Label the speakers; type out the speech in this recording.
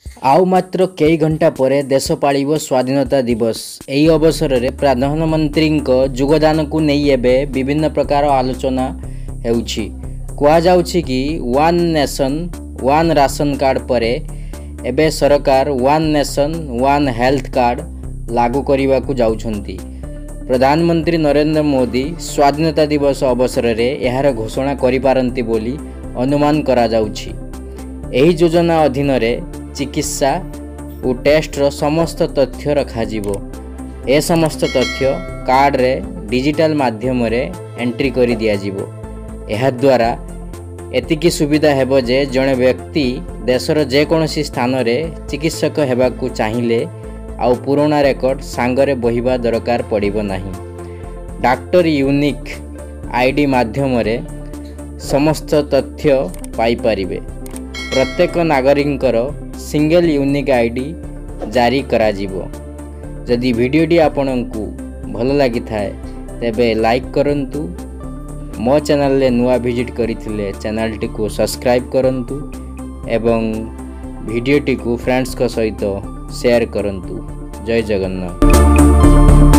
Speaker 1: आउ मात्र कई घंटा पर देश पालिब स्वाधीनता दिवस। एही अवसर में प्रधानमंत्री योगदान को नहीं एबे विभिन्न प्रकार आलोचना हेउछि। कुआଯାଉଛି कि one nation one ration card पर एबे सरकार one nation one health card लागू करने को जाउछंती। प्रधानमंत्री नरेंद्र मोदी स्वाधीनता दिवस अवसर में यार घोषणा करिपारंती बोली अनुमान करा जाउछि। एही योजना अधीन रे चिकित्सा और टेस्टर समस्त तथ्य रखाजिबो। ए समस्त तथ्य कार्ड रे डिजिटल माध्यम रे एंट्री करी दिया जिवो। एहा द्वारा एतिकी सुविधा हेबो जे जणे व्यक्ति देशर जेकोसी स्थान रे चिकित्सक हेबाकू चाहिए आउ पुराना रेकर्ड सांगरे बहिबा दरकार पड़िबो नाही। डॉक्टर यूनिक आईडी माध्यम रे समस्त तथ्य पाई परिबे। प्रत्येक नागरिकर सिंगल यूनिक आईडी जारी करा जिवो। जदि वीडियोटी आपनकू भल लगी थाए तेबे लाइक करंतु। मो चैनल ले नुआ विजिट करिथिले चैनल टी को सब्सक्राइब करंतु एवं वीडियोटी को फ्रेंड्स को सहित शेयर करंतु। जय जगन्नाथ।